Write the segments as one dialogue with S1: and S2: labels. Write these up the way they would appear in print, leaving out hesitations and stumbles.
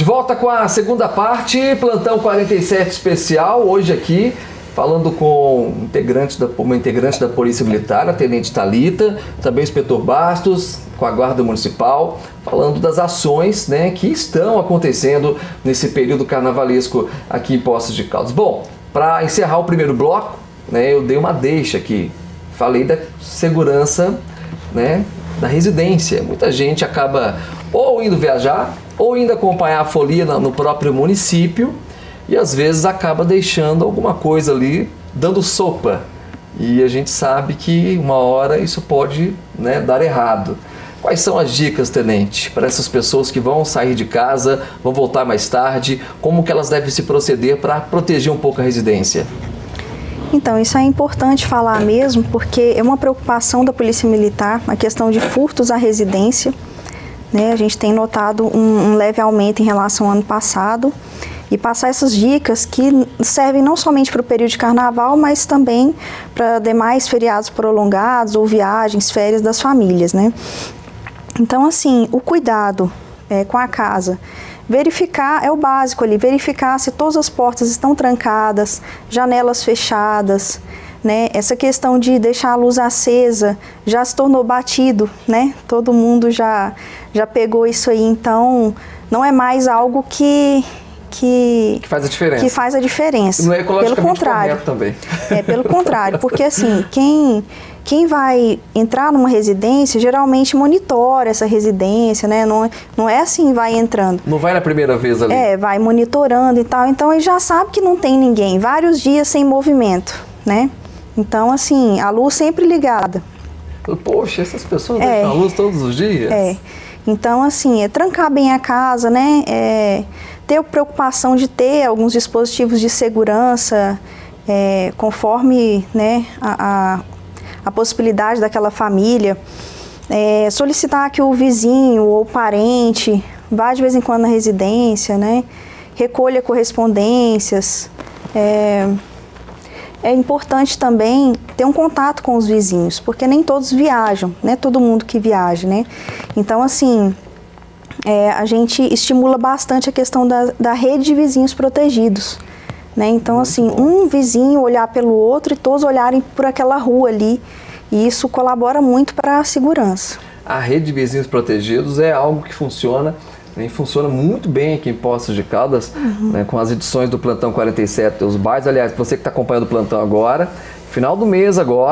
S1: volta com a segunda parte, Plantão 47 especial, hoje aqui, falando com uma integrante da Polícia Militar, a Tenente Thalita, também o Inspetor Bastos, com a Guarda Municipal, falando das ações, né, que estão acontecendo nesse período carnavalesco aqui em Poços de Caldas. Bom, para encerrar o primeiro bloco, né, eu dei uma deixa aqui, falei da segurança, né, da residência. Muita gente acaba ou indo viajar, ou indo acompanhar a folia no próprio município, e às vezes acaba deixando alguma coisa ali, dando sopa. E a gente sabe que uma hora isso pode, né, dar errado. Quais são as dicas, Tenente, para essas pessoas que vão sair de casa, vão voltar mais tarde, como que elas devem se proceder para proteger um pouco a residência?
S2: Então, isso é importante falar mesmo, porque é uma preocupação da Polícia Militar, a questão de furtos à residência, né? A gente tem notado um leve aumento em relação ao ano passado, e passar essas dicas que servem não somente para o período de carnaval, mas também para demais feriados prolongados ou viagens, férias das famílias, né? Então, assim, o cuidado com a casa, verificar, é o básico ali, verificar se todas as portas estão trancadas, janelas fechadas, né? Essa questão de deixar a luz acesa já se tornou batido, né? Todo mundo já pegou isso aí, então não é mais algo que faz a diferença. Que faz a diferença.
S1: Não é ecologicamente
S2: pelo contrário,
S1: correto também.
S2: Pelo contrário, porque assim, quem vai entrar numa residência geralmente monitora essa residência, né? Não é assim, vai entrando.
S1: Não vai na primeira vez ali.
S2: Vai monitorando e tal, então ele já sabe que não tem ninguém, vários dias sem movimento, né? Então, assim, a luz sempre ligada.
S1: Poxa, essas pessoas deixam a luz todos os dias?
S2: Então, assim, trancar bem a casa, né? Ter preocupação de ter alguns dispositivos de segurança, conforme, né, a possibilidade daquela família. Solicitar que o vizinho ou parente vá de vez em quando na residência, né? Recolha correspondências. É importante também ter um contato com os vizinhos, porque nem todos viajam, não é todo mundo que viaja, né? Então, assim, a gente estimula bastante a questão da rede de vizinhos protegidos, né? Então, assim, um vizinho olhar pelo outro e todos olharem por aquela rua ali, e isso colabora muito para a segurança. A
S1: rede de vizinhos protegidos é algo que funciona, e funciona muito bem aqui em Poços de Caldas, né, com as edições do Plantão 47 dos bairros. Aliás, você que está acompanhando o Plantão agora, final do mês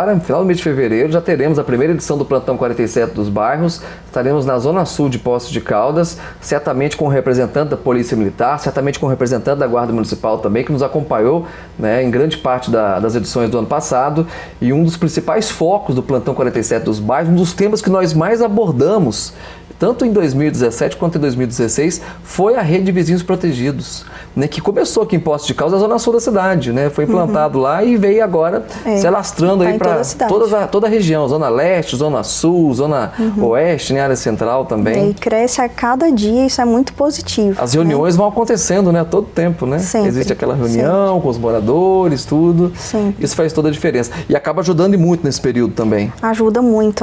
S1: de fevereiro, já teremos a primeira edição do Plantão 47 dos bairros. Estaremos na Zona Sul de Poços de Caldas, certamente com o representante da Polícia Militar, certamente com o representante da Guarda Municipal também, que nos acompanhou, né, em grande parte das edições do ano passado. E um dos principais focos do Plantão 47 dos bairros, um dos temas que nós mais abordamos, tanto em 2017 quanto em 2016, foi a rede de vizinhos protegidos, né, que começou aqui em Poços de Caldas, na Zona Sul da cidade, né, foi implantado lá e veio agora se alastrando aí para toda a região, Zona Leste, Zona Sul, Zona Oeste, né, área central também. E cresce a cada dia, isso é muito positivo. As reuniões vão acontecendo, né, a todo tempo, né? Sempre. Existe aquela reunião com os moradores, tudo. Sempre. Isso faz toda a diferença. E acaba ajudando muito nesse período também. Ajuda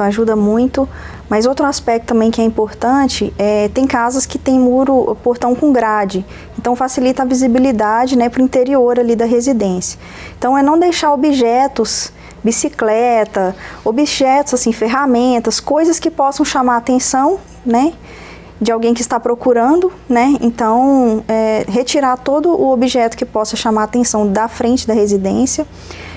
S1: muito. Mas outro aspecto também que é importante, tem casas que tem portão com grade, então facilita a visibilidade, né, para o interior ali da residência. Então não deixar objetos, bicicleta, objetos assim, ferramentas, coisas que possam chamar a atenção, né, de alguém que está procurando, né, então retirar todo o objeto que possa chamar a atenção da frente da residência.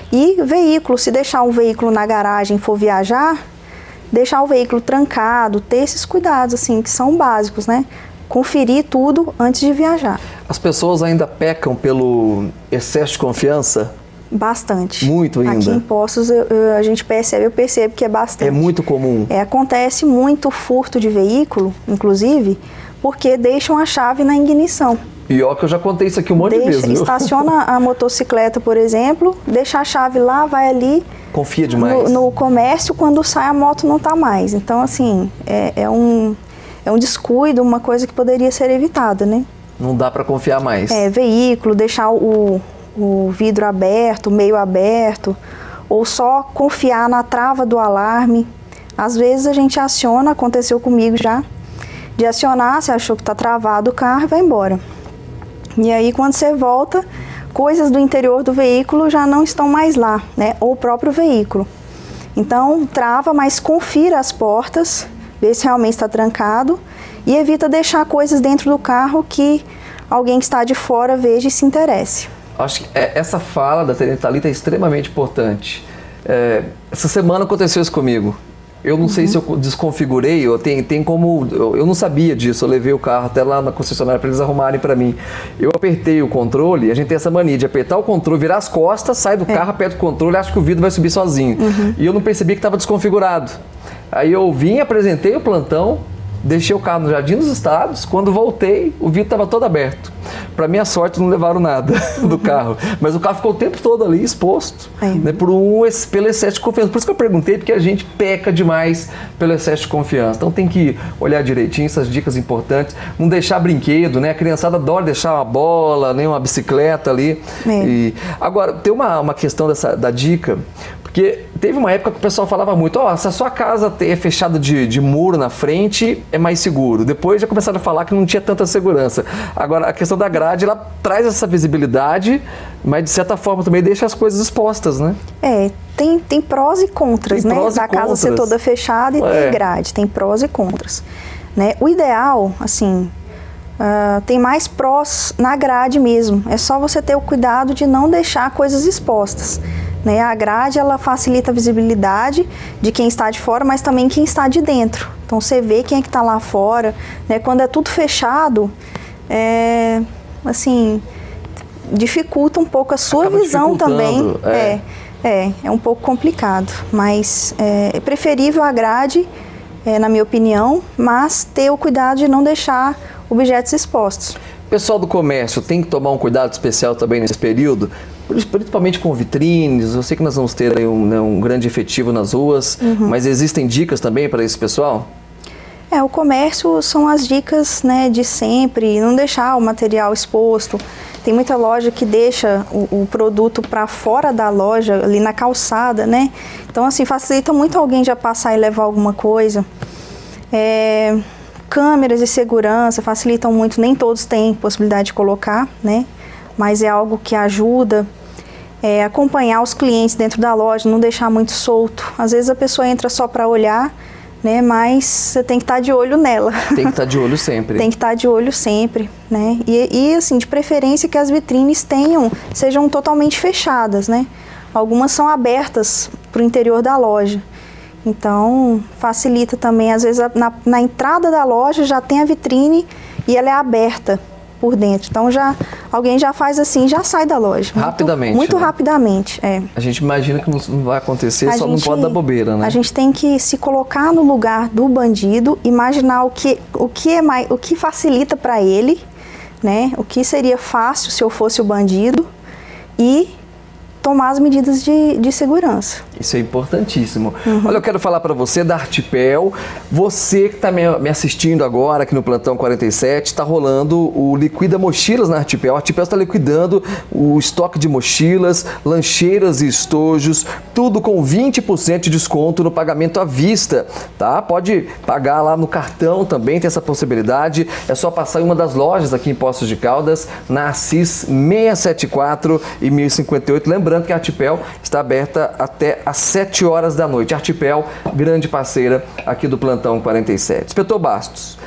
S1: E veículo, se deixar um veículo na garagem e for viajar, deixar o veículo trancado, ter esses cuidados, assim, que são básicos, né? Conferir tudo antes de viajar. As pessoas ainda pecam pelo excesso de confiança? Bastante. Muito ainda? Aqui em Poços a gente percebe, eu percebo que é bastante. É muito comum? Acontece muito furto de veículo, inclusive, porque deixam a chave na ignição. Pior que eu já contei isso aqui um monte de vezes, viu? Estaciona a motocicleta, por exemplo, deixa a chave lá, vai ali. Confia demais. No comércio, quando sai a moto não está mais. Então, assim, é um descuido, uma coisa que poderia ser evitada, né? Não dá para confiar mais. Veículo, deixar o vidro aberto, meio aberto, ou só confiar na trava do alarme. Às vezes a gente aciona, aconteceu comigo já,
S2: de acionar, você achou que está travado o carro e vai embora. E aí, quando você volta, coisas do interior do veículo já não estão mais lá, né? Ou o próprio veículo. Então, trava, mas confira as portas, vê se realmente está trancado e evita deixar coisas dentro do carro que alguém que está de fora veja e se interesse.
S1: Acho que essa fala da Tenente Thalita é extremamente importante. Essa semana aconteceu isso comigo. Eu não sei se eu desconfigurei, tem como... Eu não sabia disso, eu levei o carro até lá na concessionária para eles arrumarem para mim. Eu apertei o controle, a gente tem essa mania de apertar o controle, virar as costas, sai do carro, aperta o controle, acho que o vidro vai subir sozinho. E eu não percebi que estava desconfigurado. Aí eu vim, apresentei o plantão, deixei o carro no Jardim dos Estados, quando voltei, o vidro estava todo aberto. Para minha sorte, não levaram nada do carro. Mas o carro ficou o tempo todo ali exposto, né, pelo excesso de confiança. Por isso que eu perguntei, porque a gente peca demais pelo excesso de confiança. Então tem que olhar direitinho essas dicas importantes. Não deixar brinquedo, né? A criançada adora deixar uma bola, nem uma bicicleta ali. Agora, tem uma questão da dica, porque teve uma época que o pessoal falava muito, se a sua casa é fechada de muro na frente, é mais seguro. Depois já começaram a falar que não tinha tanta segurança. Agora, a questão da grade, ela traz essa visibilidade, mas de certa forma também deixa as coisas expostas, né?
S2: Tem prós e contras, né? Da casa ser toda fechada e ter grade, tem prós e contras, né? O ideal, assim, tem mais prós na grade mesmo. É só você ter o cuidado de não deixar coisas expostas, né? A grade, ela facilita a visibilidade de quem está de fora, mas também quem está de dentro. Então você vê quem é que está lá fora, né? Quando é tudo fechado, assim, dificulta um pouco a sua visão também. É um pouco complicado, mas é preferível a grade, na minha opinião, mas ter o cuidado de não deixar objetos expostos.
S1: Pessoal do comércio tem que tomar um cuidado especial também nesse período, principalmente com vitrines. Eu sei que nós vamos ter aí um grande efetivo nas ruas, mas existem dicas também para esse pessoal?
S2: O comércio são as dicas, né, de sempre, não deixar o material exposto. Tem muita loja que deixa o produto para fora da loja, ali na calçada, né? Então, assim, facilita muito alguém já passar e levar alguma coisa. Câmeras de segurança facilitam muito, nem todos têm possibilidade de colocar, né? Mas é algo que ajuda. Acompanhar os clientes dentro da loja, não deixar muito solto. Às vezes a pessoa entra só para olhar, né? Mas você tem que estar de olho nela.
S1: Tem que estar de olho sempre.
S2: Tem que estar de olho sempre, né? E assim, de preferência que as vitrines sejam totalmente fechadas, né? Algumas são abertas para o interior da loja. Então, facilita também. Às vezes, na entrada da loja já tem a vitrine e ela é aberta por dentro. Então, alguém já faz assim, já sai da loja.
S1: Rapidamente.
S2: Muito
S1: né?
S2: rapidamente,
S1: A gente imagina que não vai acontecer, não pode dar bobeira, né?
S2: A gente tem que se colocar no lugar do bandido, imaginar o que facilita para ele, né? O que seria fácil se eu fosse o bandido e tomar as medidas de segurança.
S1: Isso é importantíssimo. Olha, eu quero falar para você da Artipel. Você que está me assistindo agora aqui no Plantão 47, está rolando o Liquida Mochilas na Artipel. A Artipel está liquidando o estoque de mochilas, lancheiras e estojos, tudo com 20% de desconto no pagamento à vista, tá? Pode pagar lá no cartão também, tem essa possibilidade. É só passar em uma das lojas aqui em Poços de Caldas, na Assis 674 e 1058. Lembrando que a Artipel está aberta até às 7 horas da noite. Artipel, grande parceira aqui do Plantão 47. Inspetor Bastos,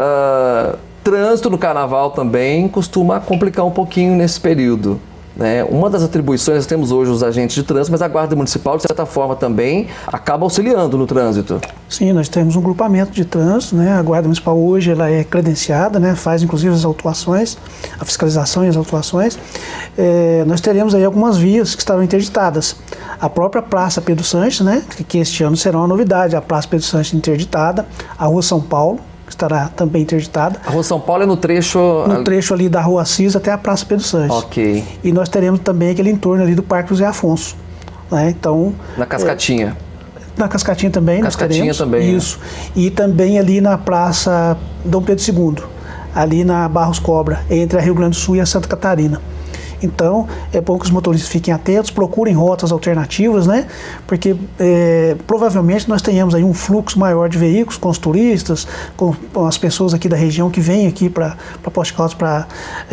S1: trânsito no carnaval também costuma complicar um pouquinho nesse período, né? Uma das atribuições, nós temos hoje os agentes de trânsito, mas a Guarda Municipal, de certa forma, também acaba auxiliando no trânsito.
S3: Sim, nós temos um grupamento de trânsito, né? A Guarda Municipal hoje ela é credenciada, né? Faz inclusive as autuações, a fiscalização e as autuações. Nós teremos aí algumas vias que estarão interditadas. A própria Praça Pedro Sanches, né? Que este ano será uma novidade, a Praça Pedro Sanches interditada, a Rua São Paulo, estará também interditada.
S1: A Rua São Paulo é no trecho...
S3: No trecho ali da Rua Assis até a Praça Pedro Sanches.
S1: Ok.
S3: E nós teremos também aquele entorno ali do Parque José Afonso, né? Então...
S1: Na Cascatinha.
S3: Na Cascatinha também,
S1: Cascatinha
S3: nós teremos.
S1: Também,
S3: isso. E também ali na Praça Dom Pedro II, ali na Barros Cobra, entre a Rio Grande do Sul e a Santa Catarina. Então, é bom que os motoristas fiquem atentos, procurem rotas alternativas, né? Porque provavelmente nós tenhamos aí um fluxo maior de veículos com os turistas, com as pessoas aqui da região que vêm aqui para Poços de Caldas para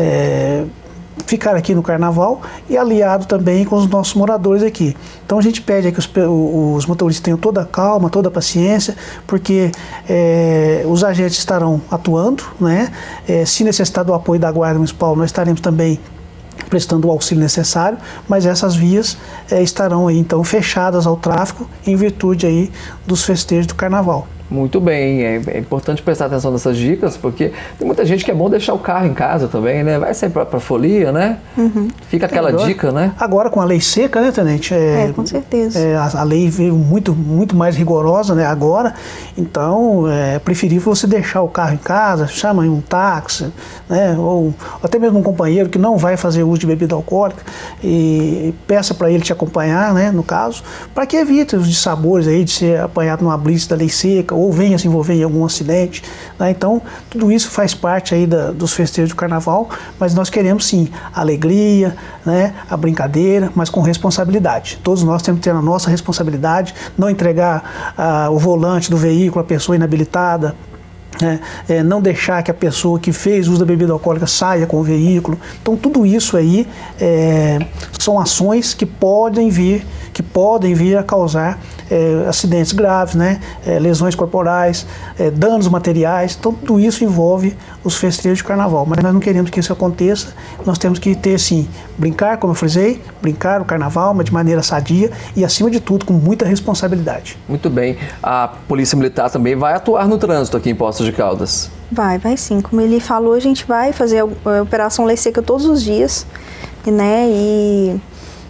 S3: ficar aqui no Carnaval, e aliado também com os nossos moradores aqui. Então a gente pede que os motoristas tenham toda a calma, toda a paciência, porque os agentes estarão atuando, né? Se necessitar do apoio da Guarda Municipal, nós estaremos também prestando o auxílio necessário, mas essas vias estarão aí, então, fechadas ao tráfego em virtude aí dos festejos do Carnaval.
S1: Muito bem, é importante prestar atenção nessas dicas, porque tem muita gente que é bom deixar o carro em casa também, né? Vai sair para folia, né? Fica aquela dica, né?
S3: Agora com a lei seca, né, Tenente?
S2: Com certeza.
S3: A lei veio muito mais rigorosa, né, agora, então é preferível você deixar o carro em casa, chama um táxi, né, ou até mesmo um companheiro que não vai fazer uso de bebida alcoólica e peça para ele te acompanhar, né, no caso, para que evite os dissabores aí de ser apanhado numa blitz da lei seca, ou venha se envolver em algum acidente, né? Então tudo isso faz parte aí dos festejos do Carnaval, mas nós queremos sim a alegria, né, a brincadeira, mas com responsabilidade. Todos nós temos que ter a nossa responsabilidade, não entregar o volante do veículo à pessoa inabilitada, não deixar que a pessoa que fez uso da bebida alcoólica saia com o veículo. Então tudo isso aí são ações que podem vir a causar acidentes graves, né? Lesões corporais, danos materiais. Então tudo isso envolve os festejos de Carnaval, mas nós não queremos que isso aconteça. Nós temos que ter, sim, brincar, como eu frisei, brincar o Carnaval, mas de maneira sadia e, acima de tudo, com muita responsabilidade.
S1: Muito bem. A Polícia Militar também vai atuar no trânsito aqui em Poços de Caldas?
S2: Vai sim. Como ele falou, a gente vai fazer a Operação Lei Seca todos os dias, né? E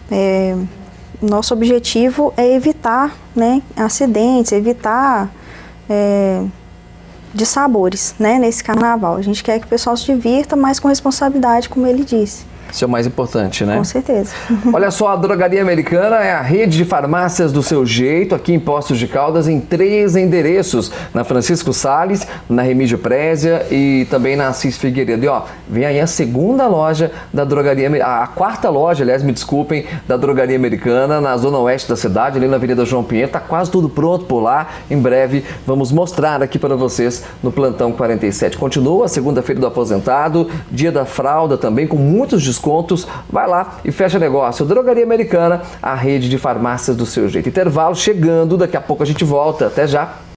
S2: nosso objetivo é evitar, né, acidentes, evitar dissabores, né, nesse Carnaval. A gente quer que o pessoal se divirta, mas com responsabilidade, como ele disse.
S1: Isso é o mais importante, né?
S2: Com certeza.
S1: Olha só, a Drogaria Americana é a rede de farmácias do seu jeito, aqui em Poços de Caldas, em 3 endereços. Na Francisco Salles, na Remígio Prézia e também na Assis Figueiredo. E ó, vem aí a segunda loja da Drogaria, a quarta loja, aliás, me desculpem, da Drogaria Americana, na zona oeste da cidade, ali na Avenida João Pinheiro. Tá quase tudo pronto por lá. Em breve vamos mostrar aqui para vocês no Plantão 47. Continua a segunda-feira do aposentado, dia da fralda também, com muitos descontos. Vai lá e fecha negócio. Drogaria Americana, a rede de farmácias do seu jeito. Intervalo chegando, daqui a pouco a gente volta. Até já!